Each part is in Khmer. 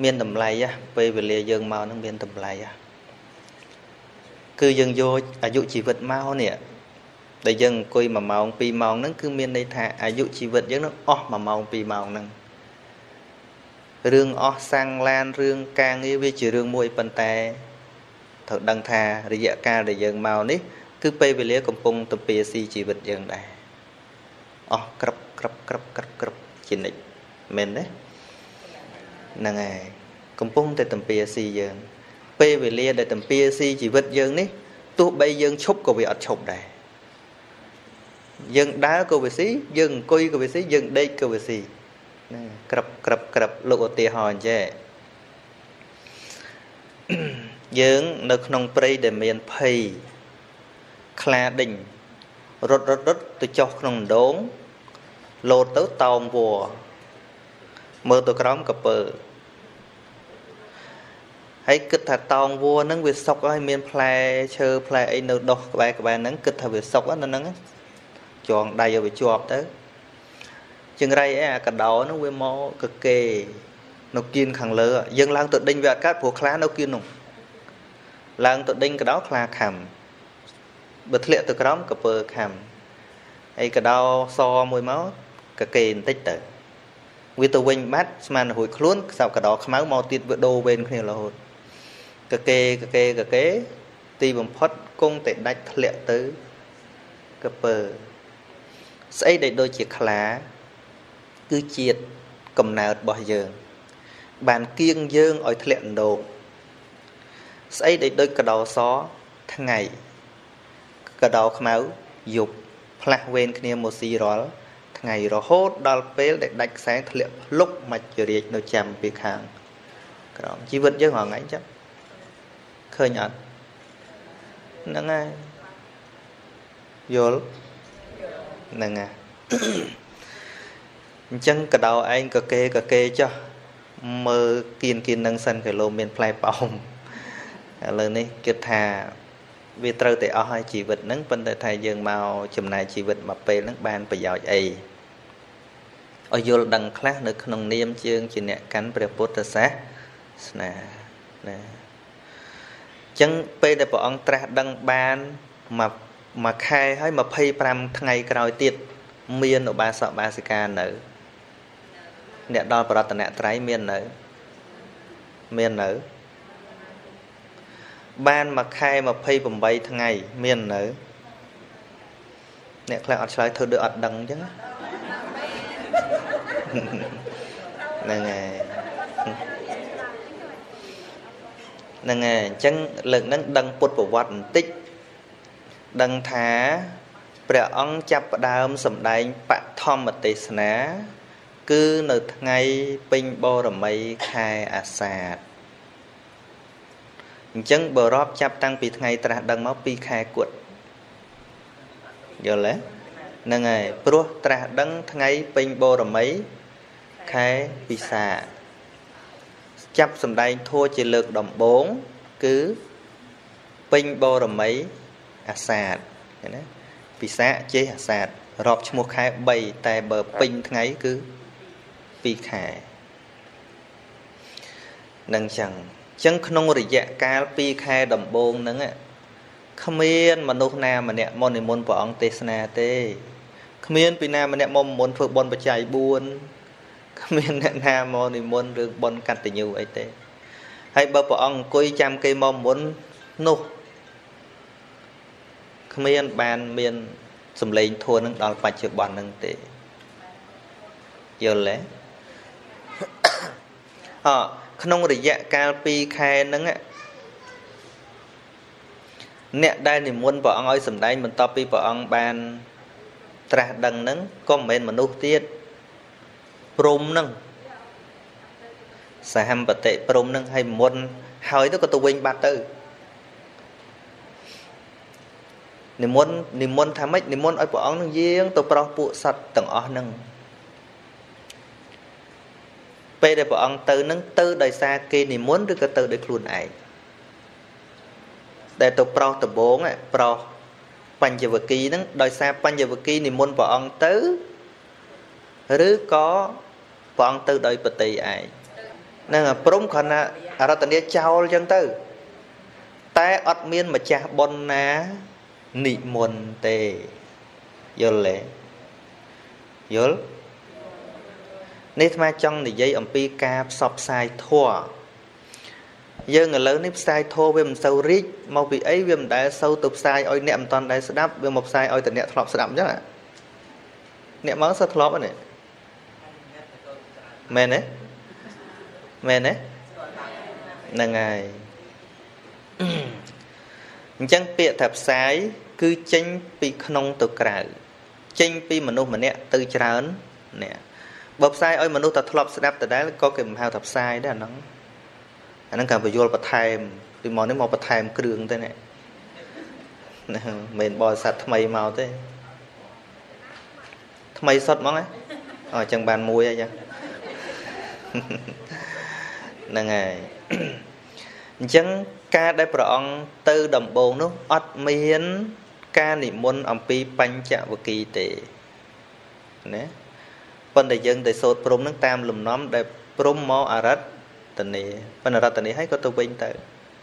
miền tầm lầy á về về lìa dương màu nó miền tầm lầy á cứ dương vô à dụ chỉ vật mau nè để dân coi mà màu pi màu nó cứ miền đây thà à dụ chỉ vật giống nó mà màu pi màu nè rương sang lan rương càng yêu với chỉ rương môi bàn tay thật đăng thà để dạ ca để dân màu nít cứ pe về lìa cầm pung tập pe si chỉ vật dân đây krap chỉ nịch men đấy nè ngày cầm pung tại tầm pe si dân pe về lìa để tầm pe si chỉ vật dân nít tu bây dân chúc của việc chụp đây dân đá của việc xí dân coi của việc xí dân đây của việc xí krap lục ở tia hòn chứ dânនៅក្នុងព្រៃដែលមានភ័យខ្លាដេញរត់ទៅចុះក្នុងដងលោតទៅតោងវัวមើលទៅក្រោមកពើហើយគិតថាតោងវัวហ្នឹងវាសុកហើយមានផ្លែឈើផ្លែអីនៅដុះក្បែរហ្នឹងគិតថាវាសុកហ្នឹងចងដៃឲ្យវាជាប់ទៅចង្រៃអីអាកដោហ្នឹងវាមកកគេនៅគៀនខាងលើយើងឡើងទៅដេញវាអត់កាត់ព្រោះខ្លានៅគៀននោះឡើងទៅដេញកដោខ្លាខំបើធ្លាក់ទៅក្រោមកពើខំហើយកដោសមួយមកកគេបន្តិចទៅវាទៅវិញបាត់ស្មានរួយខ្លួនខ្សោកដោខ្មៅមកទៀតវាដូរវេនគ្នារហូតកគេទីបំផុតគង់តែដាច់ធ្លាក់ទៅកពើស្អីដែលដូចជាខ្លាគឺជាតិកំណើតរបស់យើងបានគៀងយើងឲ្យធ្លាក់ដងស្អីដែលដូចកដោសថ្ងៃកដោខ្មៅយប់ផ្លាស់វេនគ្នាមកស៊ីរាល់ថ្ងៃរហូតដល់ពេលដែលដាច់ខ្សែធ្លាក់ភ្លុកមកជារាជនៅចាំពីខាងក្រោមជីវិតយើងហងៃចឹងឃើញអត់ហ្នឹងហើយយល់ហ្នឹងហើយអញ្ចឹងកដោឯងកគេចុះមើលគៀននឹងសិនគីឡូមានផ្លែប៉ោមឥឡូវនេះគិតថាវាត្រូវតែអស់ហើយជីវិតហ្នឹងប៉ុន្តែថាយើងមកចំណាយជីវិតមកពេលហ្នឹងបានប្រយោជន៍អីឲ្យយល់ដឹងខ្លះនៅក្នុងនាមជាងជាអ្នកកាន់ព្រះពុទ្ធសាសនាណាអញ្ចឹងពេលដែលព្រះអង្គត្រាស់ដឹងបានមួយខែហើយ25ថ្ងៃក្រោយទៀតមានឧបាសកបាសិកានៅអ្នកដល់ប្រតនត្រ័យមាននៅបានមួយខែ28ថ្ងៃមាននៅអ្នកខ្លះអត់ឆ្លើយធ្វើដូចអត់ដឹងអញ្ចឹងហ្នឹងហើយអញ្ចឹងលើកហ្នឹងដឹងពុទ្ធប្រវត្តិបន្តិចដឹងថាព្រះអង្គចាប់ផ្ដើមសម្ដែងបឋមទេសនាគឺនៅថ្ងៃពេញបូរមីខែអាសាឍអញ្ចឹងបើរាប់ចាប់តាំងពីថ្ងៃត្រាស់ដឹងមក2ខែគត់យល់ទេហ្នឹងហើយព្រោះត្រាស់ដឹងថ្ងៃពេញបូរមីខែពិសាចាប់សម្ដែងធัวជាលើកដំបូងគឺពេញបូរមីអាសាឍឃើញទេពិសាចេះអាសាឍរាប់ឈ្មោះខែ3តែបើពេញថ្ងៃគឺ2ខែនឹងចឹងក្នុងរយៈកាល2ខែដំបូងហ្នឹងគ្មានមនុស្សណាម្នាក់មកនិមន្តព្រះអង្គទេសនាទេគ្មានពីណាម្នាក់មកនិមន្តធ្វើបុណ្យបច្ច័យ4គ្មានអ្នកណាមកនិមន្តរឿងបុណ្យកតញ្ញូអីទេហើយបើព្រះអង្គអង្គុយចាំគេមកនិមន្តនោះគ្មានបានមានសម្លេងធัวនឹងដល់បច្ចុប្បន្នហ្នឹងទេយល់ទេក្នុងរយៈកាល2ខែហ្នឹងអ្នកដែលនិមន្តព្រះអង្គឲ្យសម្ដែងបន្ទាប់ពីព្រះអង្គបានត្រាស់ដឹងហ្នឹងក៏មិនមែនមនុស្សទៀតព្រំហ្នឹងសហមបតិព្រំហ្នឹងឲ្យមុនហើយទៅក៏ទៅវិញបាត់ទៅនិមន្តថាម៉េចនិមន្តឲ្យព្រះអង្គនឹងយាងទៅប្រោសពួកសត្វទាំងអស់ហ្នឹងពេលដែលព្រះអង្គទៅនឹងទៅដោយសារគេនិមន្តឬក៏ទៅដោយខ្លួនឯងដែលទៅប្រោសដំបងប្រោសបញ្ញវគិហ្នឹងដោយសារបញ្ញវគិនិមន្តព្រះអង្គទៅឬក៏ព្រះអង្គទៅដោយបតីឯង nè prom còn là ra tận địa trao chân tư té ọt miên mà cha bon ná nị môn tề vô lệ vô nít mà trong thì dây ẩm pi ca sọp sai thua giờ người lớn nếp sai thua với mình sâu rít mau bị ấy với mình đã sâu tục sai ôi nẹm toàn đại đáp với một sai ôi từ nẹm thọp đậm chứ ạ nẹm món sao thọp này mẹ đấy là ngày chẳng bịa thập sái cứ tranh bị không tự cả tranh bị mà nô mà nè từ trán nè bọc sai ơi mà nô thật lọp đáp từ đấy có cái hào thập sai đó nó anh đang cần phải vô bật thèm đi mòn đến một bật thèm cái đường thế này mình bò sạch mày màu thế mày sọt món ấy ở chẳng bàn mùi ấy chứ là ngày chẳng ca đại bọn tư đồng bồn nó ọt miến ca niệm môn ông pi bánh chạ và kỳ tệ nè phần đại dân đại sốt prom nước tam lùm nóm đại prom mò à rát tận này phần à rát tận này hay có tôi bình tự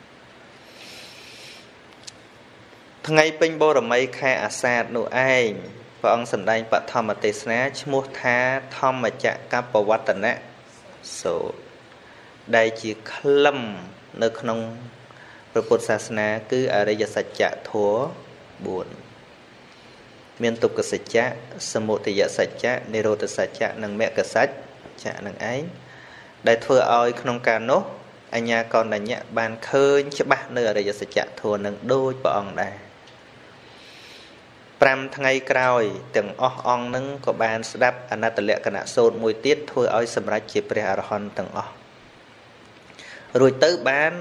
thằng ngày pin bò rồi mấy khai à sát nụ ai và ông sầm đai bát thầm mà tê sná mua tha thầm mà chạ cáp bảo vật tận nè số đại chỉ khâm nơi không Phậtศาสนา cứ อริยสัจจะ thua buồn មាន ទុក្ខសច្ចៈ សមុទយសច្ចៈ និរោធសច្ចៈ និង មគ្គសច្ចៈ នឹងឯង ដែលធ្វើឲ្យក្នុងការនោះអញ្ញាកណ្ដញ្ញៈបានឃើញច្បាស់នៅអរិយសច្ចៈ thua នឹងដូចព្រះអង្គដែរ 5 ថ្ងៃក្រោយទាំងអស់អង្គនឹងក៏បានស្ដាប់អនត្តលក្ខណៈសូត្រមួយទៀតធ្វើឲ្យសម្រេចជាព្រះអរហន្តទាំងអស់រួចទៅបាន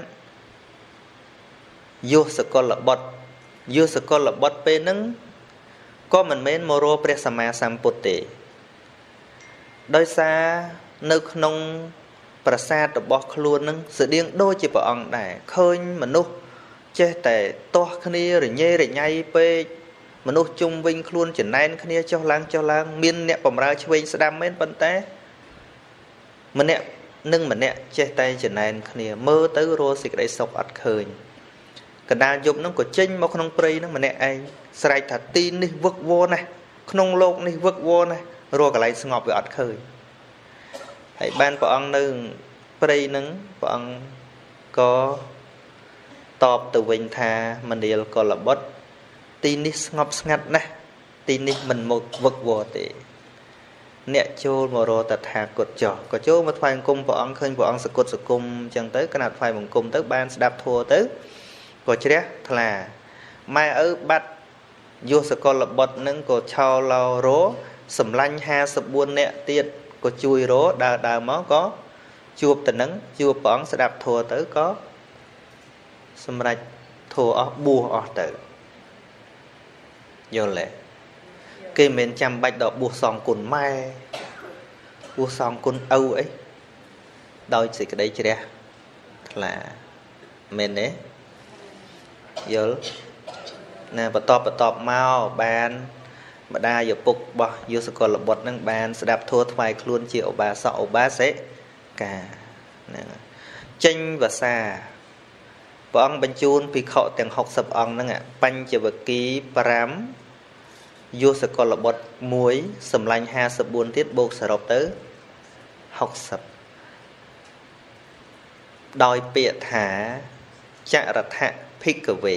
យុសកលបុត្រយុសកលបុត្រពេលហ្នឹងក៏មិនមែនមករកព្រះសម្មាសម្ពុទ្ធទេដោយសារនៅក្នុងប្រាសាទរបស់ខ្លួននឹងស្តៀងដូចជាព្រះអង្គដែរឃើញមនុស្សចេះតែទាស់គ្នារញ៉េរញ៉ៃពេកមនុស្សជុំវិញខ្លួនចំណែនគ្នាចុះឡើងមានអ្នកបម្រើឆ្វេងស្ដាំមែនប៉ុន្តែម្នាក់នឹងម្នាក់ចេះតែចំណែនគ្នាមើលទៅរស់សេចក្តីសុខអត់ឃើញកណ្ដាលយប់ហ្នឹងក៏ចេញមកក្នុងព្រៃហ្នឹងម្នាក់ឯងស្រែកថាទីនេះវឹកវរណាស់ក្នុងលោកនេះវឹកវរណាស់រស់កន្លែងស្ងប់វាអត់ឃើញហើយបានព្រះអង្គនៅព្រៃហ្នឹងព្រះអង្គក៏តបទៅវិញថាមនាលកុលបុត្រទីនេះស្ងប់ស្ងាត់ណាស់ទីនេះមិនមកវឹកវរទេអ្នកចូលមករកតថាគតចោះក៏ចូលមកថ្វាយបង្គំព្រះអង្គឃើញព្រះអង្គសគុតសគុំអញ្ចឹងទៅគណៈថ្វាយបង្គំទៅបានស្ដាប់ធម៌ទៅក៏ជ្រះថ្លាម៉ែឪបាត់យុសកលបុត្រនឹងក៏ឆោឡោរោសម្លាញ់54នាក់ទៀតក៏ជួយរោដើរមកក៏ជួបទៅនឹងជួបព្រះអង្គស្ដាប់ធម៌ទៅក៏សម្រេចធម៌អស់បួសអស់ទៅយល់ទេគេមិនចាំបាច់ដល់បួសសងគុណម៉ែបួសសងគុណឪអីដោយសេចក្តីជ្រះថ្លាមែនទេយល់ណាបន្តមកបានម្ដាយឪពុករបស់យុសកលបុត្រនឹងបានស្ដាប់ធម៌ថ្វាយខ្លួនជាឧបាសកឧបាសិកាហ្នឹងចេញវសាព្រះអង្គបញ្ជូនភិក្ខុទាំង60អង្គហ្នឹងបញ្ចវគិ5យុសកលបុត្រ1សម្លាញ់54ទៀតបូកសរុបទៅ60ដោយពាក្យថាចរថភិក្ខវេ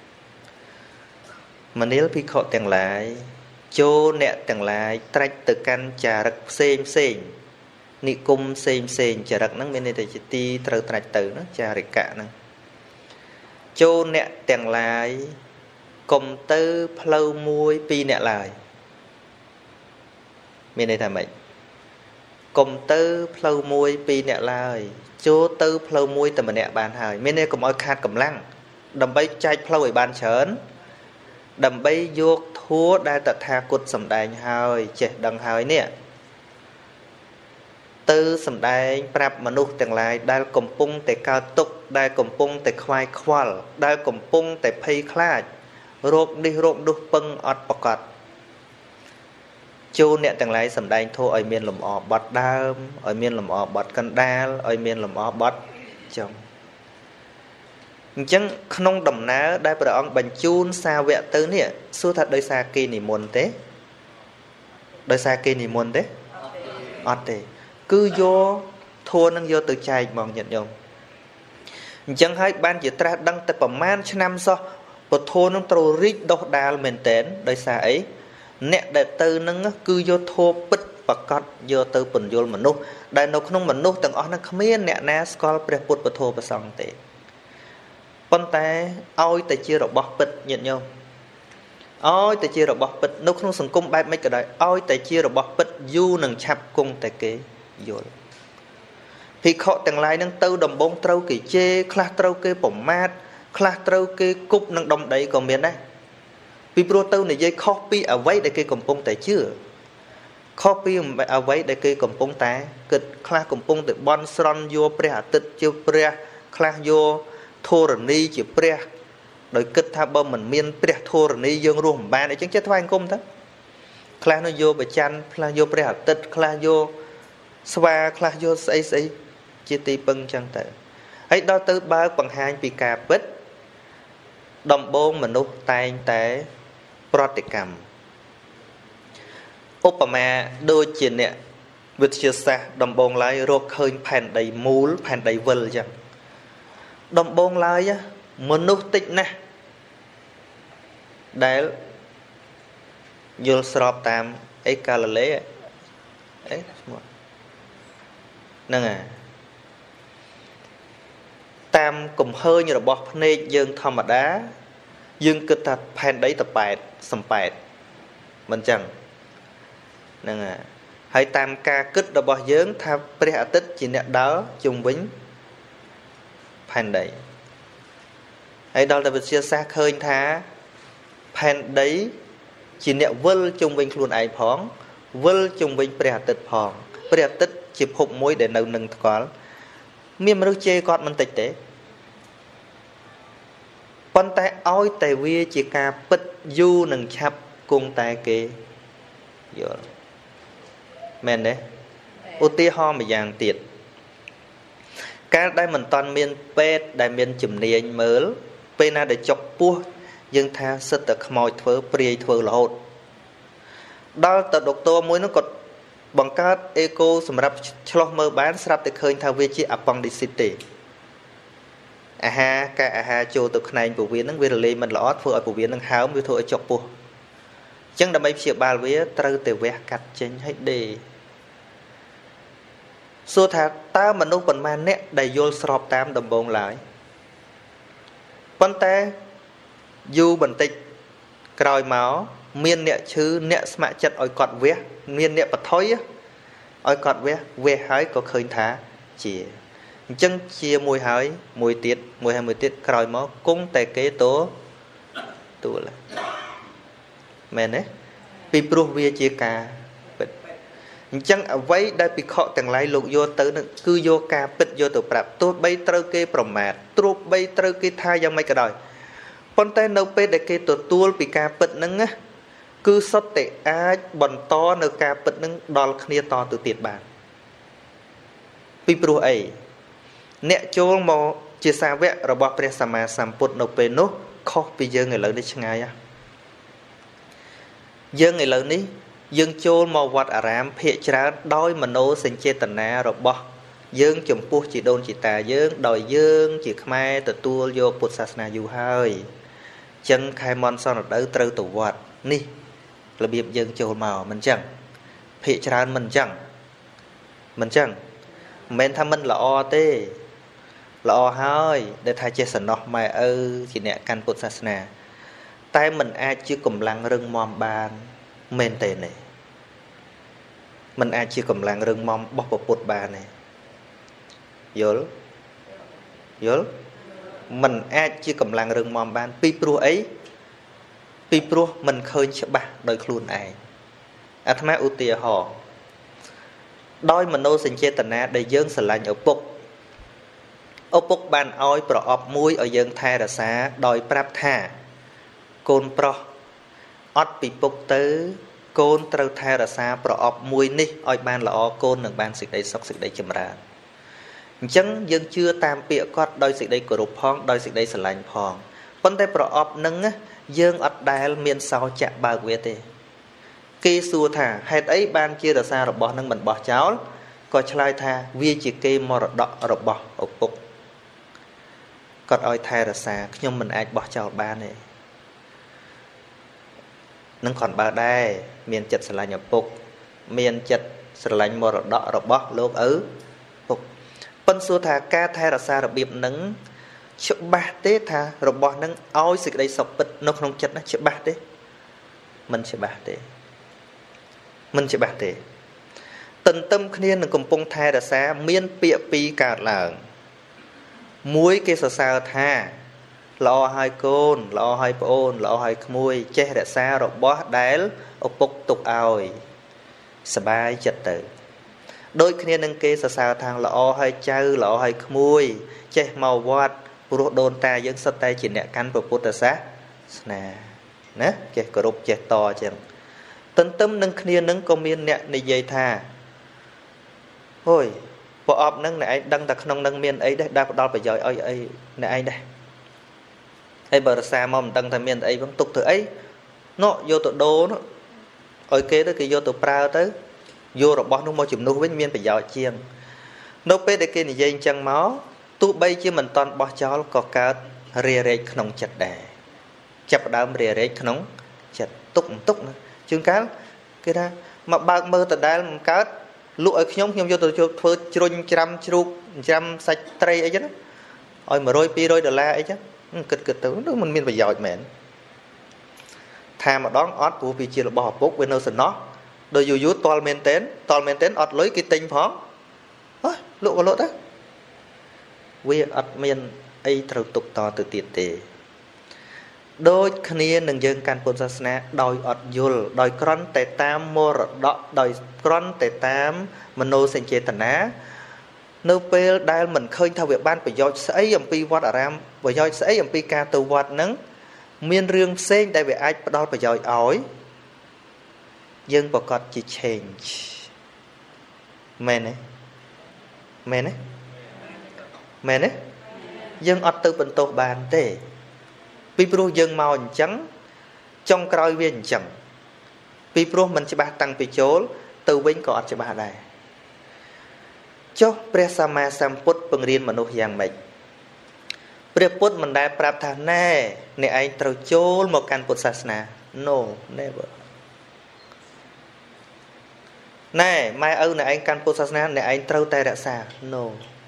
មនាលភិក្ខុទាំងឡាយចូលអ្នកទាំងឡាយត្រាច់ទៅកាន់ចារឹកផ្សេងនិគមផ្សេងចារឹកហ្នឹងមានន័យថាជាទីត្រូវត្រាច់ទៅណាចារិកៈហ្នឹងចូលអ្នកទាំងឡាយកុំទៅផ្លូវមួយពីរអ្នកឡើយមានន័យថាម៉េចកុំទៅផ្លូវមួយពីរអ្នកឡើយចូលទៅផ្លូវមួយតែម្នាក់បានហើយមានន័យកុំឲ្យខាតកម្លាំងដើម្បីចែកផ្លូវឲ្យបានច្រើនដើម្បីយកធัวដែលតថាគតសម្ដែងហើយចេះដឹងហើយនេះទៅសម្ដែងប្រាប់មនុស្សទាំងឡាយដែលកំពុងតែកើតទុក្ខដែលកំពុងតែខ្វាយខ្វល់ដែលកំពុងតែភ័យខ្លាចរោគនេះរោគនោះពឹងអត់ប្រកប chôn nẹt từng lại sầm đai thô ở miền lầm ọ bọt đam ở miền lầm ọ bọt căn đa ở miền lầm ọ bọt chồng chẳng không đầm ná đại bờ ông bành chun xa vẹt tới nè số thật đời xa kia nỉ muôn thế đời xa kia nỉ muôn thế ọt thế cứ vô thua nâng vô từ chai mong nhận nhung chẳng hay ban chỉ tra đăng tập phẩm man cho năm so và thua nâng trâu rít đọc đà mền tén đời xa ấy nè đại tư nâng cứ vô thua bích và cọt vô từ bẩn vô mà nút đại nó không mà nút từng ớt nó không biết nè ná skol bè bút và thua và xong thế con ta ôi tại chia rồi bọc bịch nhận nhau ôi tại chia rồi bọc bịch nó không sừng cung bay mấy cái đấy ôi tại chia rồi bọc bịch du nằng chập cung tại kế rồi thì họ từng lại nâng tư đồng bông trâu kỳ chê class trâu kê bổng mát class trâu kê cúp nâng đồng đấy còn miền đấy vì pro tư này dây copy ở vậy để kê cầm bông tại chưa copy ở vậy để kê cầm bông ta kịch class cầm bông từ bon son vô pre tịch chiêu pre class vô thô rần ni chỉ pre đôi kịch tha bơm mình miên pre thô rần ni dương ruộng ba để chứng chất thoại công thế class nó vô bề chăn class vô pre tịch class vô swa class vô say chia ti bưng chân tự ấy đó từ ba bằng hai bị cà bích đồng bông mình nút tay té proticam Opama đôi chuyện nè vượt chia xa đồng bông lại rô khơi phèn đầy múl phèn đầy vân chẳng đồng bông lại á mình nút tích nè để vô srop tam ấy cả là lấy ấy nâng à tam cùng hơi như là bọt nên dương thầm đá dương cực thật phèn đấy tập bẹt sầm bẹt mình chẳng nâng à hay tam ca kích là bọt dương tham pre tích chỉ nè đó chung vĩnh phèn đấy hay đó là việc chia xa khơi thá phèn đấy chỉ nè vân chung vĩnh luôn ai phóng vân chung vĩnh pre tích phóng pre tích chỉ hụt mối để nâng nâng có miền nước chê con mình tịch tế con tay ôi tay vi chỉ ca bích du nâng chắp cùng tay kê men đấy ô tia ho mà dạng tiệt cái đây mình toàn miền pet đại miền chùm niên mới pe na để chọc pua nhưng tha sất được mồi thưa pri thưa là hột đó tờ độc tô muối nó còn bằng cách eco sầm rập cho mơ bán sập để khơi thao vi chi appendicity ha cái ha cho từ này của viên nó viên lên mình lót vừa của viên nó háo mới thôi chọc bùa chẳng đâm ấy chia ba vía trâu từ vẽ cắt trên hết đi số thà ta mình đâu còn man nè đầy vô sọp tam đồng bông lại con ta du bình tĩnh còi máu miên nè chứ nè smạ chặt oi cọt vẽ miên nè bật thối á oi cọt vẽ vẽ hái có khơi thả chỉ chân chia mùi hái mùi tiết mùi hai mùi tiết còi máu cũng tại kế tố tụ là mẹ nè vì pro vía chia ca chân ở vậy đây bị họ từng lại lục vô tới cứ vô ca bích vô từ prap tôi bay trơ kê prом mát tôi bay trơ kê thai yang mấy cái đời con tay nấu pe để kê tôi tua bị ca bích nâng á cứ sót tệ ai bẩn to nấu ca bích nâng đòn khnia to từ tiệt bàn vì pro ấy nè cho mò chia xa vẽ rồi bỏ pre sama samput nấu pe nốt khó bây giờ người lớn đi chăng ai á giờ người lớn đi dương chôn màu vặt ở ram phệ trán đôi mà nô sinh chê tận nè rồi bỏ dương chủng pu chỉ đôn chỉ tà dương đòi dương chỉ khai từ tua vô bột sasna du hơi chân khai mon son ở đâu trâu tổ vặt ní là biệp dương chôn màu mình chẳng phệ trán mình chẳng men tham mình là o tê là o hơi để thay chê sần nó mày chỉ nè căn bột sasna tay mình ai chưa cùng lăng rừng mòm bàn men tề này mình ai chưa cầm làng rừng mong bóc bột bà này dối mình ai chưa cầm làng rừng mong ban pi pro mình khơi cho bà đời luôn ai thầm ưu tia họ đôi mình nô sinh chê tần á để dương sờ lạnh ở bốc ban oi pro ọp mũi ở dương thai là xá đòi prap tha côn pro ót bị bốc tứ côn trâu thai ra xa pro ọp mùi ní oi ban lọ côn nâng ban xịt đầy sọc xịt đầy châm ra chẳng dân chưa tam bịa cót đôi xịt đầy cổ rụp phong đôi xịt đầy sờ lạnh phong vấn đề pro ọp nâng á dân ọt đài miền sau chạ bao quê tê kê xua thả hãy ấy ban chia ra xa rồi bỏ nâng mình bỏ cháu có chai tha vi chỉ kê mò đọ rồi bỏ ốc bục còn oi thai ra xa nhưng mình ai bỏ cháu ba này nâng còn bao đây miền chật sờ lạnh nhập bục miền chật sờ lạnh mò đọ rồi bỏ lốp ứ bục phân xua thả ca thai ra xa rồi biệp nâng chữ ba tế tha rồi bỏ nâng oi xịt đây sọc bịch nó không chật nó chữ ba tế mình chữ ba tế mình chỉ bạc thế tận tâm khniên là cùng phong thai là xa miên bịa pi cả là muối cái sờ sao tha lo hai côn lo hai ôn lo hai muối che là xa rồi bó đáy ốc bốc tục oi sờ bài chật tử đôi khniên nâng kê sờ sao thang lo hai chư lo hai muối che màu vót bùa đồn ta dân sắt tay chỉ nẹt cắn vào bút sát nè nè che cờ rụp che to chừng tận tâm nâng khnia nâng có miên nè này dây tha ôi bộ ọp nâng này đăng đặt nông nâng miên ấy đấy đa đo phải giỏi ơi ấy này ai đây ấy bờ xa mong đăng tham miên ấy vẫn tục từ ấy nó vô tụ đô nó ơi kế tới cái vô tụ prao tới vô rồi bỏ nó môi chùm nu với miên phải giỏi chiêng nô pê để kia này dây chân máu tụ bay chứ mình toàn bỏ cháu có cả rìa rê nông chặt đẻ chập đám rìa rê nông chặt túc nữa chương cá cái đó mà bạc mơ từ đây một cá lụa nhóm vô từ phơi trôn trăm sạch tray ấy chứ đó ôi mà rồi pi rồi đờ la ấy chứ kịch tử nó mình phải giỏi mệt thà mà đón ót của vị trí là bỏ bút bên nơi sân nó đôi dù toàn men tén ót lấy cái tinh phóng lụa đó vì ót men ấyត្រូវtục to từ tiệt tề đôi khi nâng dân can phôn sát na đòi ọt dùl đòi con tệ tam mô đọ đòi con tệ tam mano sinh chế tần á nô pê đai mình khơi theo việc ban bởi do sấy âm pi vọt ở ram bởi do sấy âm pi ca từ vọt nắng miên riêng sen đại về ai đòi bởi do ói dân bỏ cọt chỉ change mẹ này dân ọt từ bình tổ bàn tê vì pro dân màu trắng trong cõi viên chẳng vì pro mình chỉ ba tăng bị chối từ bên cọt chỉ ba đây cho presama samput pengrian manuh yang baik preput mình đã prap tha nè nè anh trâu chối một căn Phật sasna no never nè mai âu nè anh căn Phật sasna nè anh trâu tay đã xa no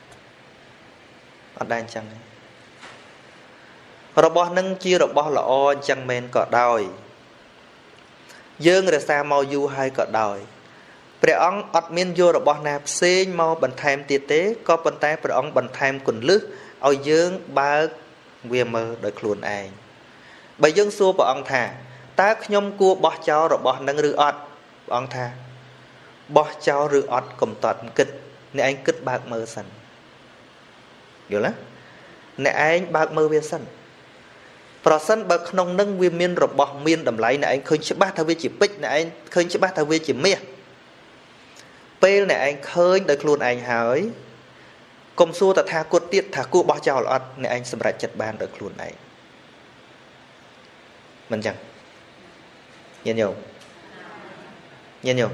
ở đây chẳng này rồi bỏ nâng chia rồi bỏ lọ chẳng men cọ đòi dương rồi xa mau du hai cọ đòi pre ong ọt miên vô rồi bỏ nạp xên mau bần tham tiệt tế có bần tay pre ong bần tham quần lướt ao dương ba quyền mơ đợi khuôn ai bởi dương xua bỏ ong thà ta nhom cua bỏ cháu rồi bỏ nâng rư ọt ong thà bỏ cháu rư ọt cùng toàn kịch nè anh kịch bạc mơ sẵn hiểu lắm nè anh bạc mơ viên sẵn pro sân bậc nông nâng viên miên rồi bỏ miên đầm lấy này anh khơi chỉ bát thao viên chỉ pích này anh khơi chỉ bát thao viên chỉ mía pel này anh khơi đợi luôn anh hỏi công xua ta tha cốt tiết thả cua bỏ chào lọt này anh sầm rạch chật bàn đợi luôn này mình chẳng nhìn nhiều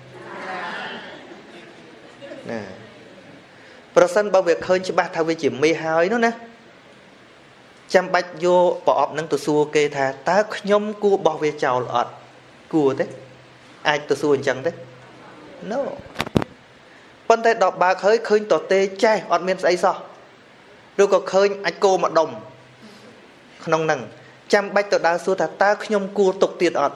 nè pro sân bao việc khơi chỉ bát thao viên chỉ mía hỏi nữa nè chăm bạch vô bỏ ọp nâng tù xua kê thà ta nhóm cua bỏ về chào lọt cua thế ai tù xua chẳng thế no vấn đề đọc bà khơi khơi tỏ tê chai ọt miên ấy sao rồi có khơi anh cô mà đồng không nâng chăm bạch tỏ đa xua thà ta nhóm cua tục tiền ọt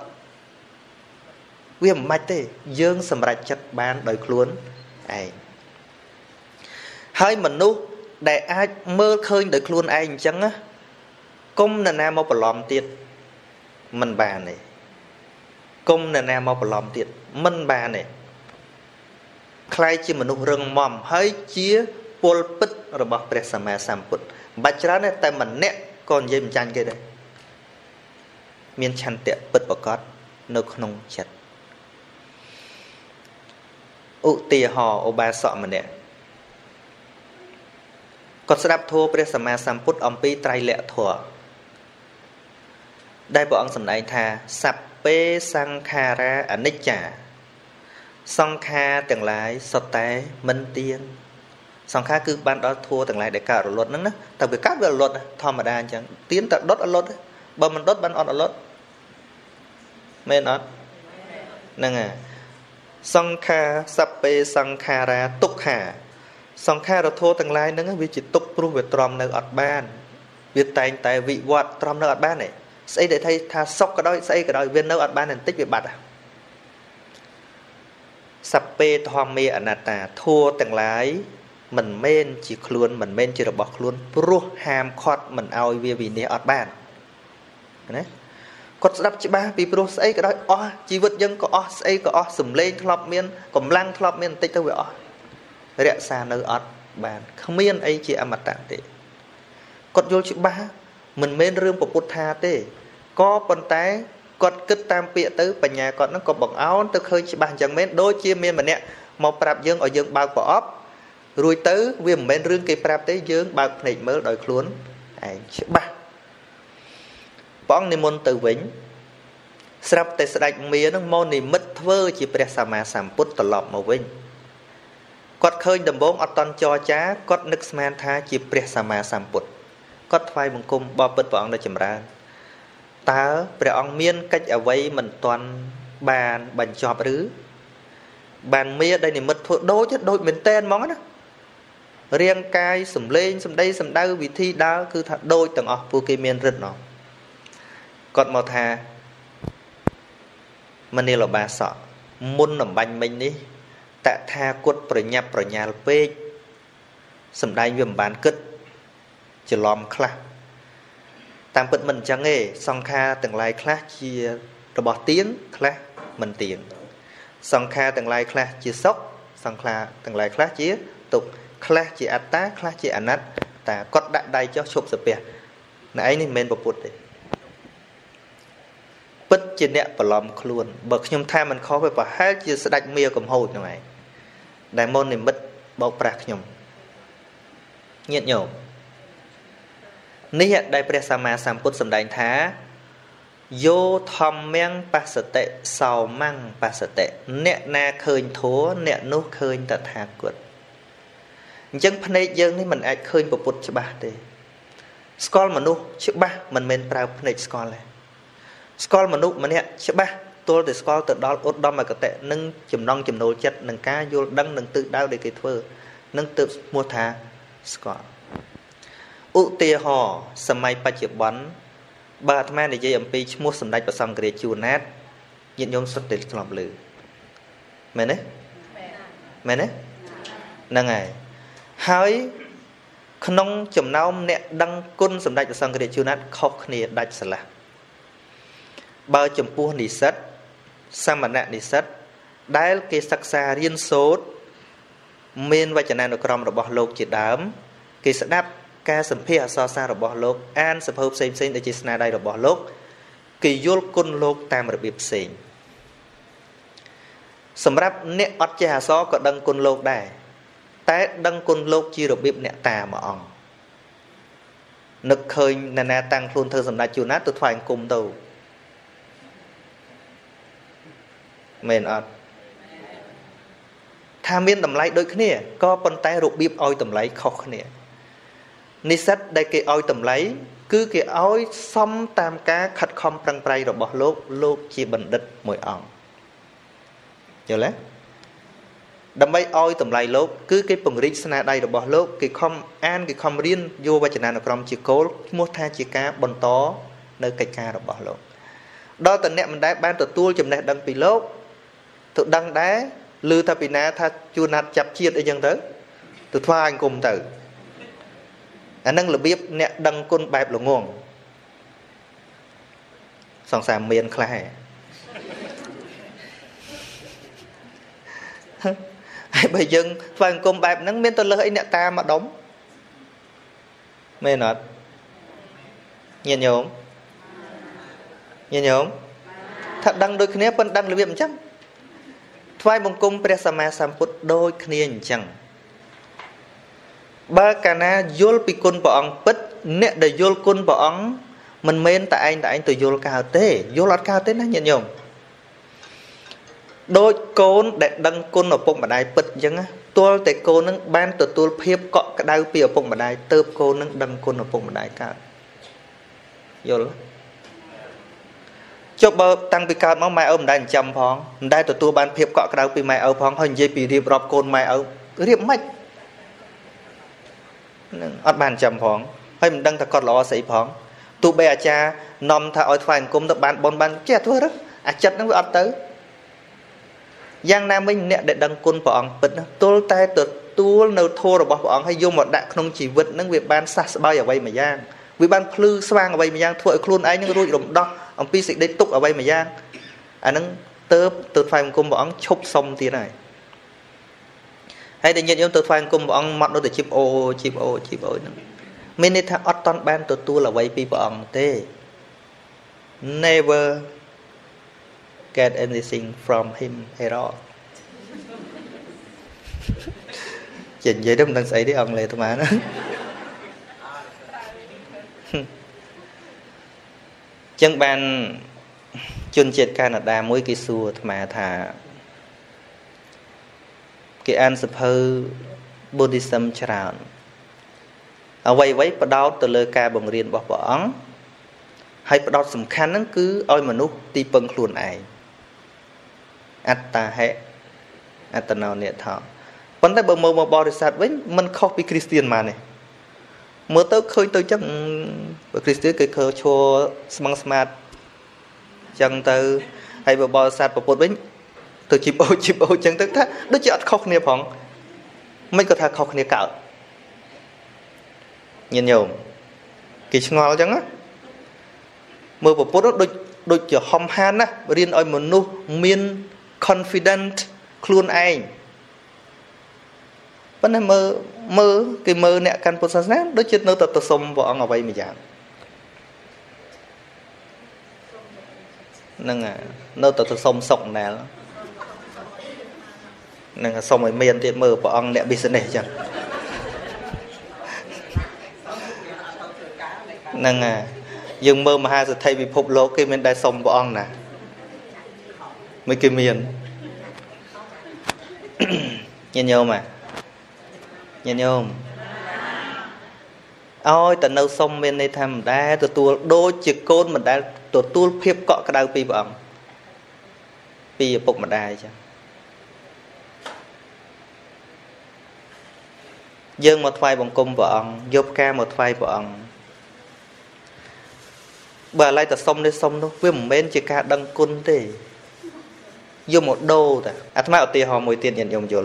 vì mạch thế dương sầm rạch chặt bàn đời luôn ai hai mình nu để ai mơ khơi đời luôn ai chẳng á công nè nam mau lòm tiệt mình bà này công nè nam mau lòm tiệt mình bà này khai chi mình nụ rừng mòm hơi chia pol pit rồi bỏ presama samput bạch ra này tại mình nè còn dây mình chăn cái đây miền chăn tiệt pit bọc cót nơi không chặt ụ tìa hò ô ba sọ mà nè còn sẽ đáp thuaព្រះសម្មាសម្ពុទ្ធអំពីត្រៃលក្ខធម៌ដែលព្រះអង្គសម្ដែងថាសัพពេសង្ខារាអនិច្ចាសង្ខារទាំងឡាយសុទ្ធតែមិនទៀងសង្ខារគឺបានដល់ធัวទាំងឡាយដែលកើតរលត់ហ្នឹងណាតែវាកើតវារលត់ធម្មតាអញ្ចឹងទៀនតែដុតអត់លត់បើមិនដុតបានអត់អត់លត់មែនអត់ហ្នឹងហើយសង្ខារសัพពេសង្ខារាទុក្ខាសង្ខារធัวទាំងឡាយហ្នឹងវាជាទុក្ខព្រោះវាទ្រាំនៅអត់បានវាតែងតែវិវត្តទ្រាំនៅអត់បានទេស្អីដែលថាសុខក៏ដោយស្អីក៏ដោយវានៅអត់បានបន្តិចវាបាត់សัพពេធម្មាអនត្តាធัวទាំងឡាយមិនមែនជាខ្លួនមិនមែនជារបស់ខ្លួនព្រោះហាមឃាត់មិនឲ្យវាវិនិច្ឆ័យអត់បានណាគាត់ស្ដាប់ច្បាស់ពីព្រោះស្អីក៏ដោយអស់ជីវិតយើងក៏អស់ស្អីក៏អស់សំលេងធ្លាប់មានកម្លាំងធ្លាប់មានបន្តិចទៅវាអស់រក្សានៅអត់បានគ្មានអីជាអមតៈទេគាត់យល់ច្បាស់មិនមែនរឿងពុទ្ធថាទេក៏ប៉ុន្តែគាត់គិតតាមពាក្យទៅបញ្ញាគាត់ហ្នឹងក៏បង្អោនទៅឃើញច្បាស់អញ្ចឹងមែនដូចជាមានម្នាក់មកប្រាប់យើងឲ្យយើងបើកប្រអប់រួចទៅវាមិនមែនរឿងគេប្រាប់ទេយើងបើកភ្នែកមើលដោយខ្លួនឯងច្បាស់ព្រះអង្គនិមន្តទៅវិញស្រាប់តែស្ដេចមានឹងមកនិមិត្តធ្វើជាព្រះសម្មាសម្ពុទ្ធត្រឡប់មកវិញគាត់ឃើញដំបងអត់តន់ចរចាគាត់នឹកស្មានថាជាព្រះសម្មាសម្ពុទ្ធគាត់ថ្វាយបង្គំបបិទ្ធព្រះអង្គនៅចម្រើនតើព្រះអង្គមានកិច្ចអ្វីមិនទាន់បានបញ្ចប់ឬបានមាដែលនិមិត្តធ្វើដូចមែនតែនហ្មងណារាងកាយសម្លេងសម្ដីសម្ដៅវិធីដើរគឺថាដូចទាំងអស់ពួកគេមានរិទ្ធណោះគាត់មកថាមនាលបាសកមុនអំបញ្ញមិញនេះតថាគតប្រញាប់ប្រញាល់ពេកសម្ដែងវាមិនបានគិតច្រឡំខ្លះតាមពិតមិនអញ្ចឹងទេសង្ខារទាំងឡាយខ្លះជារបស់ទៀងខ្លះមិនទៀងសង្ខារទាំងឡាយខ្លះជាសុខសង្ខារទាំងឡាយខ្លះជាទុក្ខខ្លះជាអត្តាខ្លះជាអនត្តាគាត់ដាក់ដៃចុះឈប់សាពះណែឯងនេះមិនមែនពុទ្ធទេពិតជាអ្នកប្រឡំខ្លួនបើខ្ញុំថាមិនខុសទេប្រហែលជាស្ដេចមាកំហូចហ្នឹងឯងដែលមកនិមិត្តបោកប្រាស់ខ្ញុំញាតិញោមនេះដែលព្រះសម្មាសម្ពុទ្ធសម្ដែងថាយោធម្មំបស្សតិសោមំបស្សតិអ្នកណាឃើញធัวអ្នកនោះឃើញតថាគតអញ្ចឹងភ្នែកយើងនេះមិនអាចឃើញពុទ្ធច្បាស់ទេស្គាល់មនុស្សច្បាស់មិនមែនប្រើភ្នែកស្គាល់ទេស្គាល់មនុស្សម្នាក់ច្បាស់ទល់តែស្គាល់ទៅដល់ឧត្តមគតិនិងចំណងចំណូលចិត្តនឹងការយល់ដឹងនឹងទិសដៅដែលគេធ្វើនឹងទើបឈ្មោះថាស្គាល់ឧទាហរណ៍សម័យបច្ចុប្បន្នបើអាត្មានិយាយអំពីឈ្មោះសម្ដេចព្រះសង្ឃរាជជួនណាតញាតិញោមសុទ្ធតែធ្លាប់ឮមែនទេមែនទេហ្នឹងហើយក្នុងចំណោមអ្នកដឹងគុណសម្ដេចព្រះសង្ឃរាជជួនណាតខុសគ្នាដាច់ស្រឡះបើចំពោះនិស្សិតសមណនិស្សិតដែលគេសិក្សារៀនសូត្រមានវចនានុក្រមរបស់លោកជាដើមគេស្ដាប់ការសម្ភាសអក្សរសាស្ត្ររបស់លោកអានសភៅផ្សេងៗដូចជាស្នាដៃរបស់លោកគេយល់គុណលោកតាមរបៀបផ្សេងសម្រាប់អ្នកអត់ចេះអក្សរក៏ដឹងគុណលោកដែរតែដឹងគុណលោកជារបៀបអ្នកតាមួយអង្គនឹកឃើញនរណាតាំងខ្លួនធ្វើសម្ដេចជួនណាទៅថ្វាយអង្គមទៅមែនអត់ថាមានតម្លៃដូចគ្នាក៏ប៉ុន្តែរបៀបឲ្យតម្លៃខុសគ្នានិស្សិតដែលគេឲ្យតម្លៃគឺគេឲ្យសមតាមការខិតខំប្រឹងប្រែងរបស់លោកជាបណ្ឌិតមួយអង្គយល់ទេដើម្បីឲ្យតម្លៃលោកគឺគេពង្រីកស្នាដៃរបស់លោកគេខំអានគេខំរៀនយកវចនានុក្រមជាគោលឈ្មោះថាជាការបន្តនៅកិច្ចការរបស់លោកដល់តអ្នកមិនដែលបានទទួលចំណេះដឹងពីលោកទៅដឹងដែរឮថាពីណាថាជួនណាត់ចាប់ជាតិអីចឹងទៅថ្វាយអង្គមទៅអានឹងរបៀបអ្នកដឹងគុណបែបល្ងងសង្សារមានខ្លះហើយបើយើងថ្វាយអង្គមបែបហ្នឹងមានទៅលើអីអ្នកតាមកដុំមែនអត់ញាតិញោមថាដឹងដូចគ្នាប៉ុន្តែដឹងរបៀបអញ្ចឹង Vai bông cungព្រះសម្មាសម្ពុទ្ធដូចគ្នាអញ្ចឹងបើកាលណាយល់ពីគុណព្រះអង្គពិតអ្នកដែលយល់គុណព្រះអង្គមិនមែនតែឯងទៅយល់កើតទេយល់អត់កើតទេណាញាតិញោមដូចកូនដែលដឹងគុណឪពុកម្ដាយពិតអញ្ចឹងទល់តែកូននឹងបានទទួលភាពកក់ក្ដៅពីឪពុកម្ដាយទើបកូននឹងដឹងគុណឪពុកម្ដាយកើតយល់ចុះបើតាំងពីកើតមកម៉ែឪមិនដែលចិញ្ចឹមផងមិនដែលទទួលបានភាពកក់ក្ដៅពីម៉ែឪផងហើយនិយាយពីរៀបរាប់កូនម៉ែឪរៀបមិននឹងអត់បានចិញ្ចឹមផងហើយមិនដឹងថាគាត់ល្អស្អីផងទោះបីអាចារ្យនាំថាឲ្យថ្វាយអង្គមទៅបានបុណ្យបានចេះធ្វើទៅអាចិត្តហ្នឹងវាអត់ទៅយ៉ាងណាមិញអ្នកដែលដឹងគុណព្រះអង្គពិតទល់តែទទួលនៅធម៌របស់ព្រះអង្គហើយយកមកដាក់ក្នុងជីវិតហ្នឹងវាបានសះស្បើយអ្វីមួយយ៉ាងវាបានភ្លឺស្វាងអ្វីមួយយ៉ាងធ្វើឲ្យខ្លួនឯងនឹងរួចរំដោះអំពីសេចក្តីទុក្ខអ្វីមួយយ៉ាងអាហ្នឹងទៅថ្វាយអង្គមព្រះអង្គឈប់សុំទៀតហើយតែញាតិញោមទៅថ្វាយអង្គមព្រះអង្គមកនៅតែជីបអូហ្នឹងមានន័យថាអត់តន់បានទទួលអ្វីពីព្រះអង្គទេ never get anything from him at all ចេះនិយាយទៅមិនដឹងស្អីទេអង់គ្លេសអាត្មាណាចឹងបានជនជាតិកាណាដាមួយគេសួរអាត្មាថាគេអានសភៅ Buddhism ច្រើនអ្វីផ្ដោតទៅលើការបង្រៀនរបស់ព្រះអង្គហើយផ្ដោតសំខាន់ហ្នឹងគឺឲ្យមនុស្សទីពឹងខ្លួនឯងអត្តាហេអត្តនោនិថោប៉ុន្តែបើមើលមកបរិស័ទវិញมันខុសពីគ្រីស្ទានមកនេះមើលទៅឃើញទៅចឹងបើគ្រីស្ទានគេឃើញឈរស្មឹងស្មាតចឹងទៅហើយបើបរិស័ទពុទ្ធវិញទៅជីបអូចឹងទៅថាដូចជាអត់ខុសគ្នាផងមិនក៏ថាខុសគ្នាកើតញាតិញោមគេឆ្ងល់ចឹងណាមើលពុទ្ធដូចជាហំហានណារៀនឲ្យមនុស្សមាន confident ខ្លួនឯងប៉ុន្តែមើលគេមើលអ្នកកាន់ពុទ្ធសាសនាដូចជានៅតែទៅសុំព្រះអង្គអ្វីមួយយ៉ាងហ្នឹងនៅតែទៅសុំសុកណែលហ្នឹងសុំឲ្យមានទៀតមើលព្រះអង្គអ្នក business ចឹងហ្នឹងយើងមើលមហាសទ្ធិពិភពលោកគេមានតែសុំព្រះអង្គណាមិនគេមានញាតិញោមញាតិញោមឲ្យតែនៅសុំមានន័យថាមិនដែលទទួលដូចជាកូនមិនដែលទទួលភាពកក់ក្ដៅពីព្រះអង្គពីឪពុកម្ដាយចឹងយើងមកថ្វាយបង្គំព្រះអង្គយកផ្កាមកថ្វាយព្រះអង្គបើឥឡូវតែសុំនេះសុំនោះវាមិនមែនជាការដឹងគុណទេយកមកដូរតាអាត្មាឧទាហរណ៍មួយទៀតញាតិញោមយល់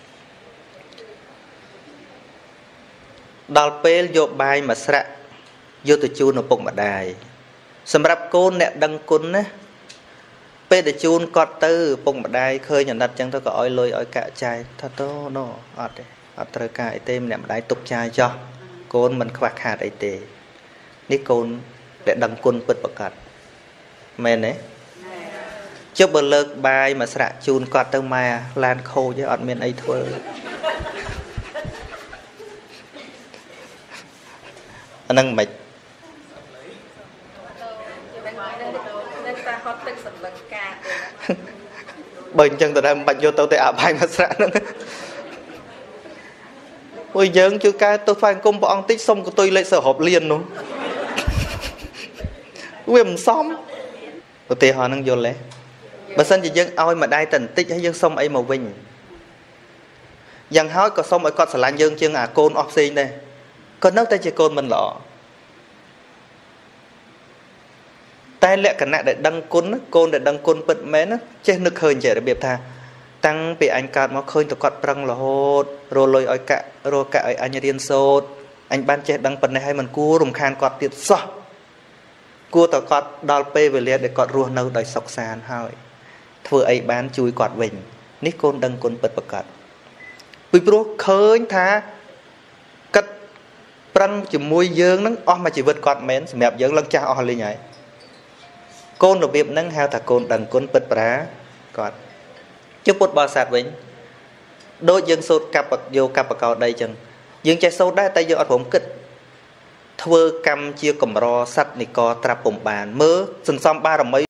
ដល់ពេលយកបាយមកស្រាក់យកទៅជូនឪពុកម្ដាយសម្រាប់កូនអ្នកដឹងគុណណាពេលទៅជូនគាត់ទៅឪពុកម្ដាយឃើញអាណិតចឹងទៅក៏ឲ្យលុយឲ្យកាក់ចាយថាតោណូអត់ទេអត់ត្រូវការអីទេម្នាក់ម្ដាយទុកចាយចោះកូនមិនខ្វះខាតអីទេនេះកូនដែលដឹងគុណពិតប្រាកដមែនទេចុះបើលើកបាយមកស្រាក់ជូនគាត់ទៅម៉ែឡានខូចអត់មានអីធ្វើអាហ្នឹងមិនបើអញ្ចឹងតើមិនបាច់យកទៅតែអាបាយមកស្រាក់ហ្នឹងពួកយើងជួយកែទៅថ្វាយអង្គមព្រះអង្គតិចសុំកតុយលេខសរុបលៀននោះវាមិនសមឧទាហរណ៍ហ្នឹងយល់ទេបើសិនជាយើងឲ្យម្ដាយតែបន្តិចហើយយើងសុំអីមកវិញយ៉ាងហើយក៏សុំឲ្យគាត់ស្រឡាញ់យើងជាងអាកូនអស់ផ្សេងដែរក៏នៅតែជាកូនមិនល្អតែលក្ខណៈដែលដឹងគុណកូនដែលដឹងគុណពិតមែនចេះនឹកឃើញចេះរបៀបថាតាំងពីអញកើតមកឃើញតែគាត់ប្រឹងរហូតរលុយឲ្យកាក់រកកាក់ឲ្យអញរៀនសូត្រអញបានចេះដឹងប៉ុណ្ណេះហើយមិនគួររំខានគាត់ទៀតសោះគួរតែគាត់ដល់ពេលវេលាដែលគាត់រស់នៅដោយសុខសាន្តហើយធ្វើអីបានជួយគាត់វិញនេះកូនដឹងគុណពិតប្រាកដពីព្រោះឃើញថាគិតប្រឹងជាមួយយើងនឹងអស់មួយជីវិតគាត់មែនសម្រាប់យើងឡើងចាស់អស់លេងហើយកូនរបៀបហ្នឹងហៅថាកូនដឹងគុណពិតប្រាកដ chúc bút bao sạt vĩnh đôi dân sốt cặp vô cặp cao đây chừng dương chạy sốtได้tay vô ởผมkích thưa cầm chia cầm ro sắt nị co trap bồng bàn mơ sừng xăm ba đồng mấy